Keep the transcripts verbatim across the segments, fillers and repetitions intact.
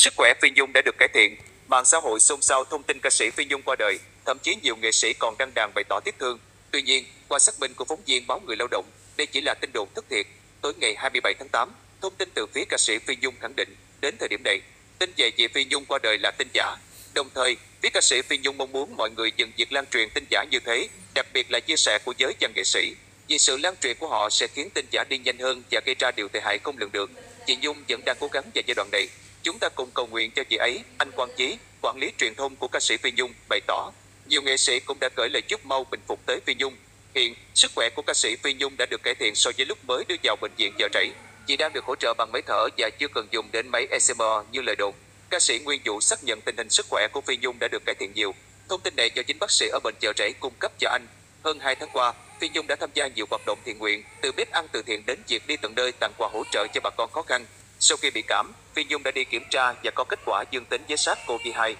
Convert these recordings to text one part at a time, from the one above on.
Sức khỏe Phi Nhung đã được cải thiện. Mạng xã hội xôn xao thông tin ca sĩ Phi Nhung qua đời, thậm chí nhiều nghệ sĩ còn đăng đàn bày tỏ tiếc thương. Tuy nhiên, qua xác minh của phóng viên báo Người Lao động, đây chỉ là tin đồn thất thiệt. Tối ngày hai mươi bảy tháng tám, thông tin từ phía ca sĩ Phi Nhung khẳng định, đến thời điểm này, tin về chị Phi Nhung qua đời là tin giả. Đồng thời, phía ca sĩ Phi Nhung mong muốn mọi người dừng việc lan truyền tin giả như thế, đặc biệt là chia sẻ của giới văn nghệ sĩ. Vì sự lan truyền của họ sẽ khiến tin giả đi nhanh hơn và gây ra điều tệ hại không lường được. Chị Nhung vẫn đang cố gắng vào giai đoạn này. Chúng ta cùng cầu nguyện cho chị ấy. Anh Quang Chí, quản lý truyền thông của ca sĩ Phi Nhung, bày tỏ. Nhiều nghệ sĩ cũng đã gửi lời chúc mau bình phục tới Phi Nhung. Hiện, sức khỏe của ca sĩ Phi Nhung đã được cải thiện so với lúc mới đưa vào bệnh viện chợ rẫy. Chị đang được hỗ trợ bằng máy thở và chưa cần dùng đến máy e xê em rờ như lời đồn. Ca sĩ Nguyên Vũ xác nhận tình hình sức khỏe của Phi Nhung đã được cải thiện nhiều. Thông tin này do chính bác sĩ ở bệnh chợ rẫy cung cấp cho anh. Hơn hai tháng qua, Phi Nhung đã tham gia nhiều hoạt động thiện nguyện, từ bếp ăn từ thiện đến việc đi tận nơi tặng quà hỗ trợ cho bà con khó khăn. Sau khi bị cảm, Phi Nhung đã đi kiểm tra và có kết quả dương tính với SARS-xê o vê hai.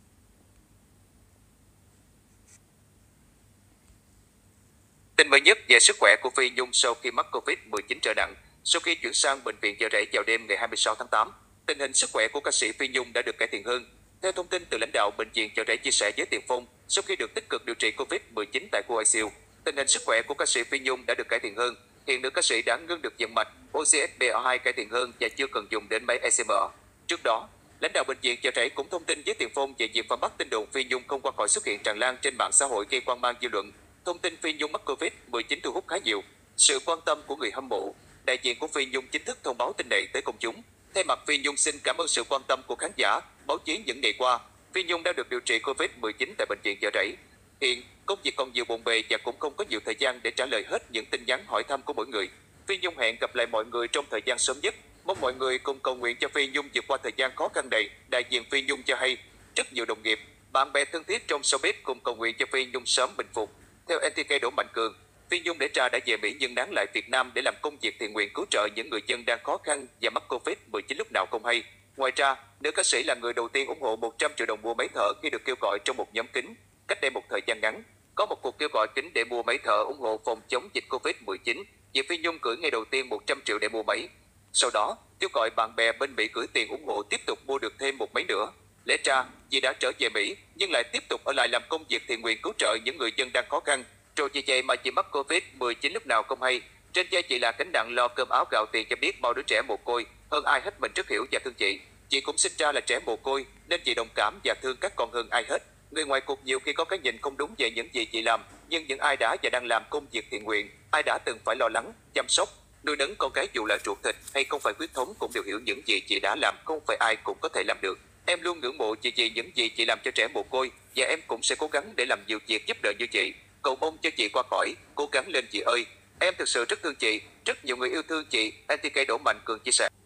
Tin mới nhất về sức khỏe của Phi Nhung sau khi mắc Covid mười chín trở nặng. Sau khi chuyển sang bệnh viện chợ rẫy vào đêm ngày hai mươi sáu tháng tám, tình hình sức khỏe của ca sĩ Phi Nhung đã được cải thiện hơn. Theo thông tin từ lãnh đạo bệnh viện chợ rẫy chia sẻ với Tiền Phong, sau khi được tích cực điều trị Covid mười chín tại khu i xê u, tình hình sức khỏe của ca sĩ Phi Nhung đã được cải thiện hơn. Hiện nữ ca sĩ đã ngưng được vận mạch, oxy ét pê o hai cải thiện hơn và chưa cần dùng đến máy e xê em rờ. Trước đó, lãnh đạo bệnh viện chợ rẫy cũng thông tin với Tiền Phong về việc phản bác tin đồn Phi Nhung không qua khỏi xuất hiện tràn lan trên mạng xã hội gây hoang mang dư luận. Thông tin Phi Nhung mắc Covid mười chín thu hút khá nhiều sự quan tâm của người hâm mộ. Đại diện của Phi Nhung chính thức thông báo tin này tới công chúng. Thay mặt Phi Nhung xin cảm ơn sự quan tâm của khán giả, báo chí những ngày qua. Phi Nhung đã được điều trị Covid mười chín tại bệnh viện chợ rẫy. Hiện, công việc còn nhiều bộn bề và cũng không có nhiều thời gian để trả lời hết những tin nhắn hỏi thăm của mỗi người. Phi Nhung hẹn gặp lại mọi người trong thời gian sớm nhất. Mong mọi người cùng cầu nguyện cho Phi Nhung vượt qua thời gian khó khăn này. Đại diện Phi Nhung cho hay, rất nhiều đồng nghiệp, bạn bè thân thiết trong showbiz cùng cầu nguyện cho Phi Nhung sớm bình phục. Theo en tê ca Đỗ Mạnh Cường, Phi Nhung để tra đã về Mỹ nhưng đáng lại Việt Nam để làm công việc thiện nguyện cứu trợ những người dân đang khó khăn và mắc Covid mười chín lúc nào không hay. Ngoài ra, nữ ca sĩ là người đầu tiên ủng hộ một trăm triệu đồng mua máy thở khi được kêu gọi trong một nhóm kín. Cách đây một thời gian ngắn, có một cuộc kêu gọi kín để mua máy thở ủng hộ phòng chống dịch Covid mười chín. Chị Phi Nhung gửi ngày đầu tiên một trăm triệu để mua máy. Sau đó, kêu gọi bạn bè bên Mỹ gửi tiền ủng hộ tiếp tục mua được thêm một máy nữa. Lẽ ra, chị đã trở về Mỹ nhưng lại tiếp tục ở lại làm công việc thiện nguyện cứu trợ những người dân đang khó khăn. Rồi vì vậy mà chị mắc Covid mười chín lúc nào không hay. Trên vai chị là gánh nặng lo cơm áo gạo tiền cho biết bao đứa trẻ mồ côi. Hơn ai hết mình rất hiểu và thương chị. Chị cũng sinh ra là trẻ mồ côi nên chị đồng cảm và thương các con hơn ai hết. Người ngoài cuộc nhiều khi có cái nhìn không đúng về những gì chị làm, nhưng những ai đã và đang làm công việc thiện nguyện, ai đã từng phải lo lắng, chăm sóc, nuôi nấng con cái dù là ruột thịt hay không phải huyết thống cũng đều hiểu những gì chị đã làm không phải ai cũng có thể làm được. Em luôn ngưỡng mộ chị vì những gì chị làm cho trẻ mồ côi và em cũng sẽ cố gắng để làm nhiều việc giúp đỡ như chị. Cầu mong cho chị qua khỏi, cố gắng lên chị ơi. Em thực sự rất thương chị, rất nhiều người yêu thương chị, en tê ca Đỗ Mạnh Cường chia sẻ.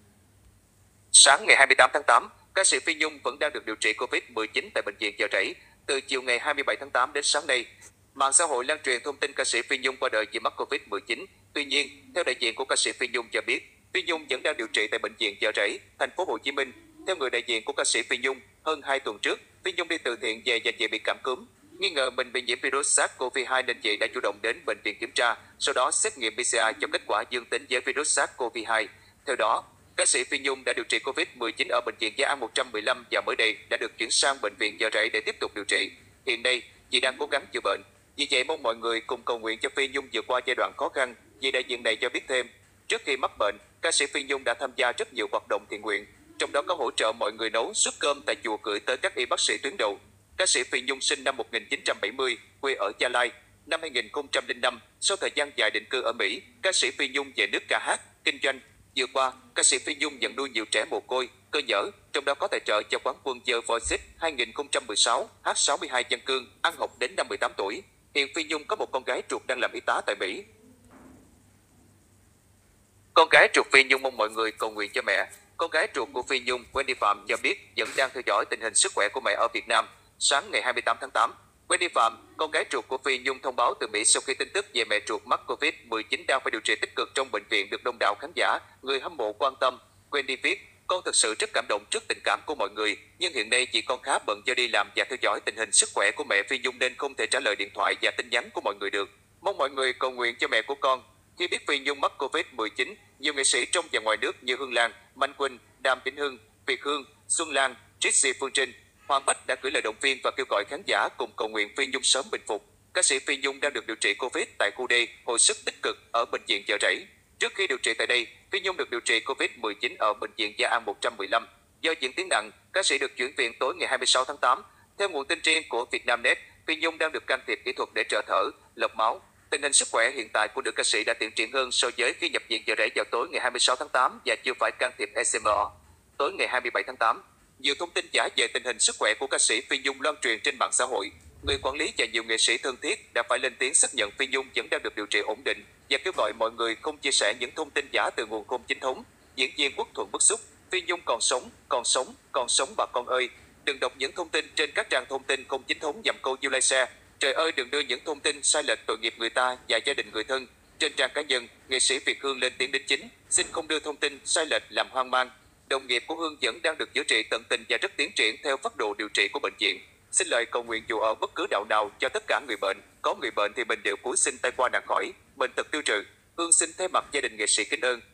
Sáng ngày hai mươi tám tháng tám, ca sĩ Phi Nhung vẫn đang được điều trị Covid mười chín tại bệnh viện chợ rẫy. Từ chiều ngày hai mươi bảy tháng tám đến sáng nay, mạng xã hội lan truyền thông tin ca sĩ Phi Nhung qua đời vì mắc Covid mười chín. Tuy nhiên, theo đại diện của ca sĩ Phi Nhung cho biết, Phi Nhung vẫn đang điều trị tại bệnh viện chợ rẫy, thành phố Hồ Chí Minh. Theo người đại diện của ca sĩ Phi Nhung, hơn hai tuần trước, Phi Nhung đi từ thiện về và chị bị cảm cúm. Nghi ngờ mình bị nhiễm virus SARS-xê o vê hai nên chị đã chủ động đến bệnh viện kiểm tra, sau đó xét nghiệm pê xê rờ cho kết quả dương tính với virus SARS-xê o vê hai. Theo đó, ca sĩ Phi Nhung đã điều trị Covid mười chín ở bệnh viện Gia An một trăm mười lăm và mới đây đã được chuyển sang bệnh viện chợ rẫy để tiếp tục điều trị. Hiện nay, chị đang cố gắng chữa bệnh. Vì vậy mong mọi người cùng cầu nguyện cho Phi Nhung vượt qua giai đoạn khó khăn. Vì đại diện này cho biết thêm, trước khi mắc bệnh, ca sĩ Phi Nhung đã tham gia rất nhiều hoạt động thiện nguyện, trong đó có hỗ trợ mọi người nấu suất cơm tại chùa gửi tới các y bác sĩ tuyến đầu. Ca sĩ Phi Nhung sinh năm một nghìn chín trăm bảy mươi, quê ở Gia Lai. Năm hai nghìn không trăm lẻ năm, sau thời gian dài định cư ở Mỹ, ca sĩ Phi Nhung về nước ca hát, kinh doanh. Vừa qua, ca sĩ Phi Nhung nhận nuôi nhiều trẻ mồ côi, cơ nhở, trong đó có tài trợ cho quán quân The Voice hai nghìn không trăm mười sáu, hát sáu mươi hai Văn Cương, ăn học đến năm mười tám tuổi. Hiện Phi Nhung có một con gái ruột đang làm y tá tại Mỹ. Con gái ruột Phi Nhung mong mọi người cầu nguyện cho mẹ. Con gái ruột của Phi Nhung, Wendy Phạm cho biết vẫn đang theo dõi tình hình sức khỏe của mẹ ở Việt Nam. Sáng ngày hai mươi tám tháng tám, Wendy Phạm, con gái ruột của Phi Nhung thông báo từ Mỹ sau khi tin tức về mẹ ruột mắc Covid mười chín đang phải điều trị tích cực trong bệnh viện được đông đảo khán giả, người hâm mộ quan tâm. Wendy viết, con thực sự rất cảm động trước tình cảm của mọi người, nhưng hiện nay chị con khá bận do đi làm và theo dõi tình hình sức khỏe của mẹ Phi Nhung nên không thể trả lời điện thoại và tin nhắn của mọi người được. Mong mọi người cầu nguyện cho mẹ của con. Khi biết Phi Nhung mắc Covid mười chín, nhiều nghệ sĩ trong và ngoài nước như Hương Lan, Mạnh Quỳnh, Đàm Vĩnh Hưng, Việt Hương, Xuân Lan, Trixie Phương Trinh, Hoàng Bách đã gửi lời động viên và kêu gọi khán giả cùng cầu nguyện Phi Nhung sớm bình phục. Ca sĩ Phi Nhung đang được điều trị Covid tại khu D hồi sức tích cực ở bệnh viện Chợ Rẫy. Trước khi điều trị tại đây, Phi Nhung được điều trị Covid mười chín ở bệnh viện Gia An một trăm mười lăm. Do diễn tiến nặng, ca sĩ được chuyển viện tối ngày hai mươi sáu tháng tám. Theo nguồn tin riêng của Vietnamnet, Phi Nhung đang được can thiệp kỹ thuật để trợ thở, lọc máu. Tình hình sức khỏe hiện tại của nữ ca sĩ đã tiến triển hơn so với khi nhập viện Chợ Rẫy vào tối ngày hai mươi sáu tháng tám và chưa phải can thiệp e xê em o. Tối ngày hai mươi bảy tháng tám, nhiều thông tin giả về tình hình sức khỏe của ca sĩ Phi Nhung loan truyền trên mạng xã hội. Người quản lý và nhiều nghệ sĩ thân thiết đã phải lên tiếng xác nhận Phi Nhung vẫn đang được điều trị ổn định và kêu gọi mọi người không chia sẻ những thông tin giả từ nguồn không chính thống. Diễn viên Quốc Thuận bức xúc, Phi Nhung còn sống, còn sống, còn sống bà con ơi. Đừng đọc những thông tin trên các trang thông tin không chính thống nhằm câu view like share. Trời ơi, đừng đưa những thông tin sai lệch tội nghiệp người ta và gia đình người thân. Trên trang cá nhân, nghệ sĩ Việt Hương lên tiếng đính chính, xin không đưa thông tin sai lệch làm hoang mang. Đồng nghiệp của Hương vẫn đang được chữa trị tận tình và rất tiến triển theo phác đồ điều trị của bệnh viện. Xin lời cầu nguyện dù ở bất cứ đạo nào cho tất cả người bệnh. Có người bệnh thì mình đều cúi xin tay qua nạn khỏi, bệnh tật tiêu trừ. Hương xin thay mặt gia đình nghệ sĩ kính ơn.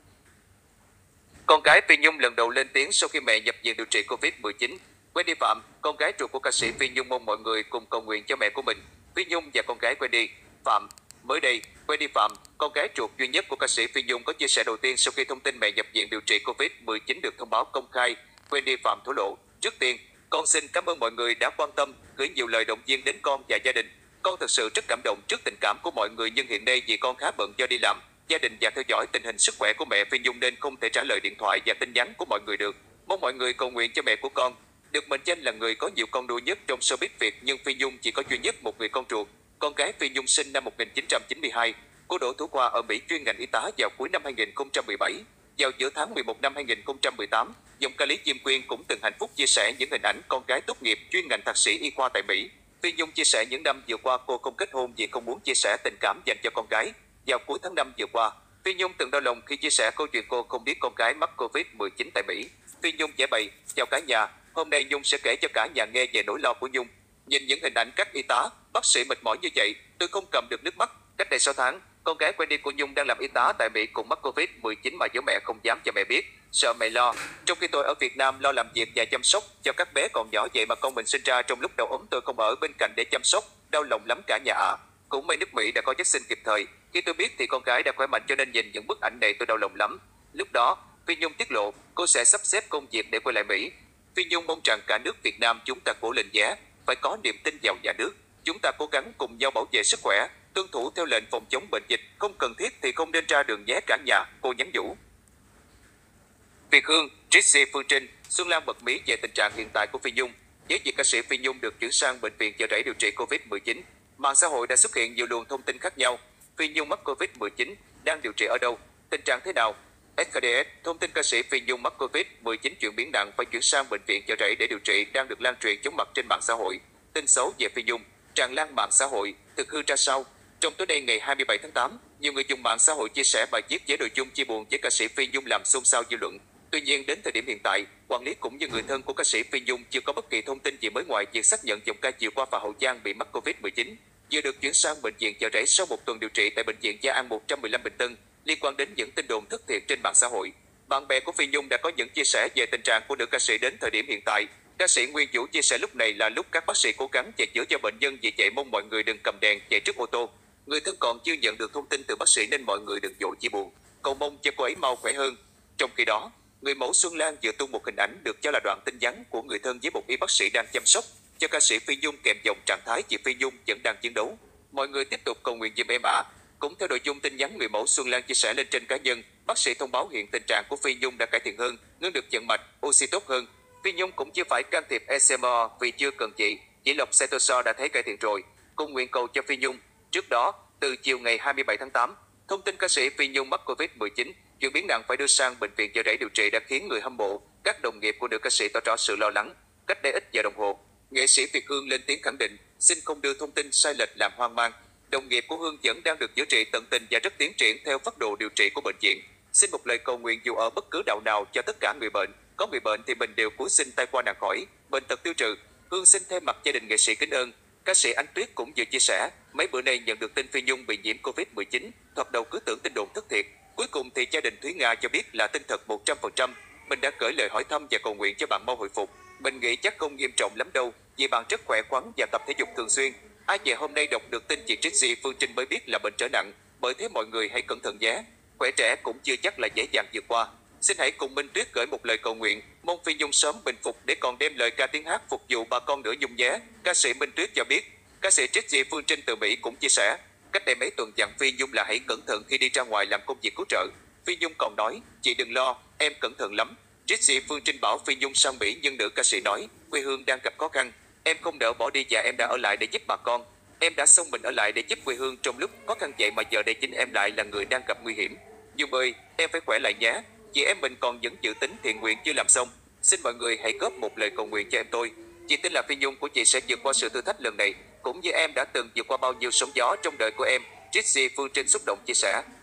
Con gái Phi Nhung lần đầu lên tiếng sau khi mẹ nhập viện điều trị Covid mười chín. Wendy Phạm, con gái ruột của ca sĩ Phi Nhung mong mọi người cùng cầu nguyện cho mẹ của mình. Phi Nhung và con gái Wendy Phạm. Mới đây, Wendy Phạm, con gái ruột duy nhất của ca sĩ Phi Nhung có chia sẻ đầu tiên sau khi thông tin mẹ nhập viện điều trị Covid mười chín được thông báo công khai. Wendy Phạm thổ lộ, trước tiên, con xin cảm ơn mọi người đã quan tâm, gửi nhiều lời động viên đến con và gia đình. Con thật sự rất cảm động trước tình cảm của mọi người nhưng hiện nay vì con khá bận do đi làm, gia đình và theo dõi tình hình sức khỏe của mẹ Phi Nhung nên không thể trả lời điện thoại và tin nhắn của mọi người được. Mong mọi người cầu nguyện cho mẹ của con. Được mệnh danh là người có nhiều con nuôi nhất trong showbiz Việt nhưng Phi Nhung chỉ có duy nhất một người con ruột. Con gái Phi Nhung sinh năm một nghìn chín trăm chín mươi hai, cô đỗ thủ khoa ở Mỹ chuyên ngành y tá vào cuối năm hai nghìn không trăm mười bảy. Vào giữa tháng mười một năm hai nghìn không trăm mười tám, giọng ca Lý Diêm Quyên cũng từng hạnh phúc chia sẻ những hình ảnh con gái tốt nghiệp chuyên ngành thạc sĩ y khoa tại Mỹ. Phi Nhung chia sẻ những năm vừa qua cô không kết hôn vì không muốn chia sẻ tình cảm dành cho con gái. Vào cuối tháng năm vừa qua, Phi Nhung từng đau lòng khi chia sẻ câu chuyện cô không biết con gái mắc Covid mười chín tại Mỹ. Phi Nhung giải bày, chào cả nhà, hôm nay Nhung sẽ kể cho cả nhà nghe về nỗi lo của Nhung. Nhìn những hình ảnh các y tá, bác sĩ mệt mỏi như vậy, tôi không cầm được nước mắt. Cách đây sáu tháng, con gái Wendy của Nhung đang làm y tá tại Mỹ cũng mắc Covid mười chín mà bố mẹ không dám cho mẹ biết, sợ mẹ lo. Trong khi tôi ở Việt Nam lo làm việc và chăm sóc cho các bé còn nhỏ vậy mà con mình sinh ra trong lúc đau ốm tôi không ở bên cạnh để chăm sóc, đau lòng lắm cả nhà ạ. À. Cũng may nước Mỹ đã có vaccine kịp thời, khi tôi biết thì con gái đã khỏe mạnh cho nên nhìn những bức ảnh này tôi đau lòng lắm. Lúc đó, Phi Nhung tiết lộ cô sẽ sắp xếp công việc để quay lại Mỹ. Phi Nhung mong rằng cả nước Việt Nam chúng ta cố lên nhé, phải có niềm tin vào nhà nước. Chúng ta cố gắng cùng nhau bảo vệ sức khỏe, tuân thủ theo lệnh phòng chống bệnh dịch, không cần thiết thì không nên ra đường nhé cả nhà, cô nhắn nhủ. Việt Hương, Trixie Phương Trinh, Xuân Lan bật mí về tình trạng hiện tại của Phi Nhung. Với việc ca sĩ Phi Nhung được chuyển sang bệnh viện Chợ Rẫy điều trị Covid mười chín, mạng xã hội đã xuất hiện nhiều luồng thông tin khác nhau. Phi Nhung mắc Covid mười chín, đang điều trị ở đâu, tình trạng thế nào? ét ca đê ét, thông tin ca sĩ Phi Nhung mắc Covid mười chín chuyển biến nặng phải chuyển sang bệnh viện Chợ Rẫy để điều trị đang được lan truyền chóng mặt trên mạng xã hội. Tin xấu về Phi Nhung tràn lan mạng xã hội, thực hư ra sao? Trong tối nay ngày hai mươi bảy tháng tám, nhiều người dùng mạng xã hội chia sẻ bài viết với nội dung chia buồn với ca sĩ Phi Nhung làm xôn xao dư luận. Tuy nhiên đến thời điểm hiện tại, quản lý cũng như người thân của ca sĩ Phi Nhung chưa có bất kỳ thông tin gì mới ngoài việc xác nhận giọng ca chiều qua và Hậu Giang bị mắc Covid mười chín, vừa được chuyển sang bệnh viện Chợ Rẫy sau một tuần điều trị tại bệnh viện Gia An một trăm mười lăm Bình Tân. Liên quan đến những tin đồn thất thiệt trên mạng xã hội, bạn bè của Phi Nhung đã có những chia sẻ về tình trạng của nữ ca sĩ đến thời điểm hiện tại. Ca sĩ Nguyên Vũ chia sẻ lúc này là lúc các bác sĩ cố gắng chạy chữa cho bệnh nhân, vì vậy mong mọi người đừng cầm đèn chạy trước ô tô. Người thân còn chưa nhận được thông tin từ bác sĩ nên mọi người đừng vội chia buồn, cầu mong cho cô ấy mau khỏe hơn. Trong khi đó, người mẫu Xuân Lan vừa tung một hình ảnh được cho là đoạn tin nhắn của người thân với một y bác sĩ đang chăm sóc cho ca sĩ Phi Nhung kèm dòng trạng thái chị Phi Nhung vẫn đang chiến đấu. Mọi người tiếp tục cầu nguyện giùm em ạ. À. Cũng theo nội dung tin nhắn người mẫu Xuân Lan chia sẻ lên trên cá nhân, bác sĩ thông báo hiện tình trạng của Phi Nhung đã cải thiện hơn, ngưng được vận mạch, oxy tốt hơn. Phi Nhung cũng chưa phải can thiệp e xê em o vì chưa cần chị, chỉ lọc cytosol đã thấy cải thiện rồi. Cùng nguyện cầu cho Phi Nhung. Trước đó, từ chiều ngày hai mươi bảy tháng tám, thông tin ca sĩ Phi Nhung mắc Covid mười chín, chuyển biến nặng phải đưa sang bệnh viện Chợ Rẫy điều trị đã khiến người hâm mộ, các đồng nghiệp của nữ ca sĩ tỏ rõ sự lo lắng. Cách đây ít giờ đồng hồ, nghệ sĩ Việt Hương lên tiếng khẳng định, xin không đưa thông tin sai lệch làm hoang mang. Đồng nghiệp của Hương vẫn đang được chữa trị tận tình và rất tiến triển theo phác đồ điều trị của bệnh viện. Xin một lời cầu nguyện dù ở bất cứ đạo nào cho tất cả người bệnh. Có người bệnh thì mình đều cúi xin tay qua nạn khỏi, bệnh tật tiêu trừ. Hương xin thay mặt gia đình nghệ sĩ kính ơn. Ca sĩ Ánh Tuyết cũng vừa chia sẻ, mấy bữa nay nhận được tin Phi Nhung bị nhiễm Covid mười chín, thoạt đầu cứ tưởng tin đồn thất thiệt. Cuối cùng thì gia đình Thúy Nga cho biết là tin thật một trăm phần trăm. Mình đã gửi lời hỏi thăm và cầu nguyện cho bạn mau hồi phục. Mình nghĩ chắc không nghiêm trọng lắm đâu, vì bạn rất khỏe khoắn và tập thể dục thường xuyên. Ai về hôm nay đọc được tin chị Trixie Phương Trinh mới biết là bệnh trở nặng, bởi thế mọi người hãy cẩn thận nhé. Khỏe trẻ cũng chưa chắc là dễ dàng vượt qua. Xin hãy cùng Minh Tuyết gửi một lời cầu nguyện, mong Phi Nhung sớm bình phục để còn đem lời ca tiếng hát phục vụ bà con nữa Nhung nhé. Ca sĩ Minh Tuyết cho biết. Ca sĩ Trixie Phương Trinh từ Mỹ cũng chia sẻ, cách đây mấy tuần dặn Phi Nhung là hãy cẩn thận khi đi ra ngoài làm công việc cứu trợ. Phi Nhung còn nói, chị đừng lo, em cẩn thận lắm. Trixie Phương Trinh bảo Phi Nhung sang Mỹ nhưng nữ ca sĩ nói, quê hương đang gặp khó khăn, em không nỡ bỏ đi và em đã ở lại để giúp bà con. Em đã xông mình ở lại để giúp quê hương trong lúc khó khăn vậy mà giờ đây chính em lại là người đang gặp nguy hiểm. Nhung ơi, em phải khỏe lại nhé. Chị em mình còn những dự tính thiện nguyện chưa làm xong. Xin mọi người hãy góp một lời cầu nguyện cho em tôi. Chị tin là Phi Nhung của chị sẽ vượt qua sự thử thách lần này, cũng như em đã từng vượt qua bao nhiêu sóng gió trong đời của em. Trixie Phương Trinh xúc động chia sẻ.